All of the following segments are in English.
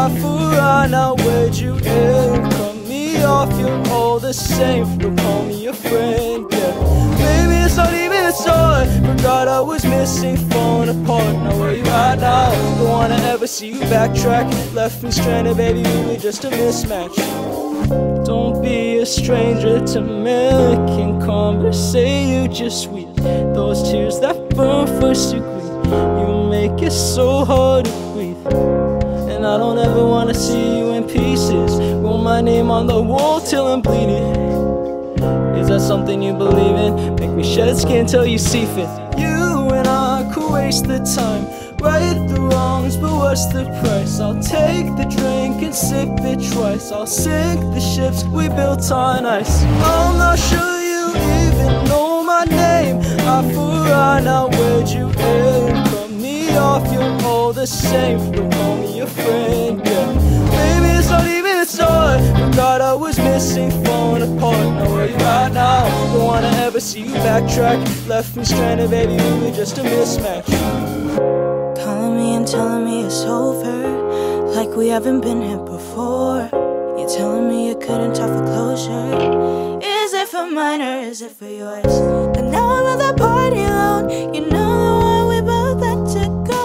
eye for eye. Now where'd you end? Cut me off, you're all the same. Don't call me a friend, yeah. Maybe it's not even so. Forgot I was missing, falling apart. Now where you at now? Don't wanna ever see you backtrack. Left me stranded, baby, we were just a mismatch. Don't be a stranger to making conversation. You just sweet those tears that burn first degree. You make it so hard to breathe, and I don't ever wanna see you in pieces. Wrote my name on the wall till I'm bleeding. Is that something you believe in? Make me shed skin till you see fit. You and I could waste the time, right the wrongs, but what's the price? I'll take the drink and sip it twice. I'll sink the ships we built on ice. I'm not sure you even know my name. Eye for eye, now where'd you end? Cut me off, you're all the same. Don't call me a friend, yeah. Maybe it's not even so. Forgot I was missing, falling apart. Now where you at now? Don't wanna ever see you backtrack. Left me stranded, baby, we were just a mismatch. Calling me and telling me it's over, like we haven't been here before. You're telling me you couldn't talk for closure. Is it for mine or is it for yours? But now I'm at the party alone. You know the one we both had to go.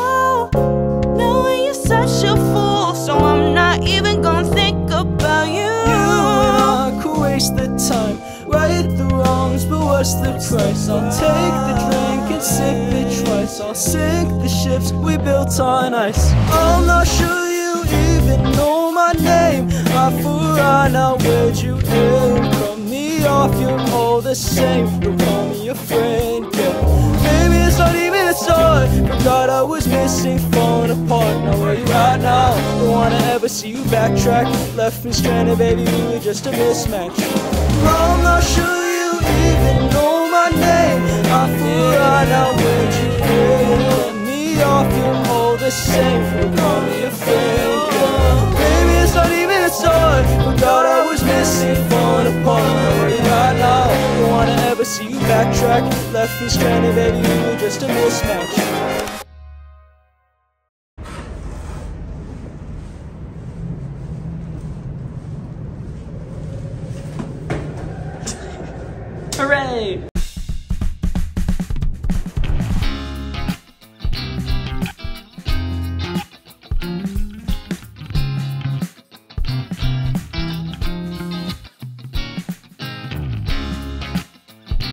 Knowing you're such a fool, so I'm not even gonna think about you. You and I could waste the time, right the wrongs, but what's the price? I'll take the drink and sip it twice. I'll sink the ships we built on ice. I'm not sure you even know my name. Eye for eye, now where'd you end? Cut me off, you're all the same. Don't call me a friend, yeah. Maybe it's not even so. Forgot I was missing, falling apart. Now where you at now? Don't wanna ever see you backtrack. Left me stranded, baby, we were just a mismatch. I'm not sure you even know my name. Eye for eye, now where'd you end? Cut me off, you're all the same. Don't call me a friend, yeah. Maybe it's not even so. Forgot I was missing, falling apart. Now where you at now? Don't wanna ever see you backtrack. Left me stranded, baby, we were just a mismatch.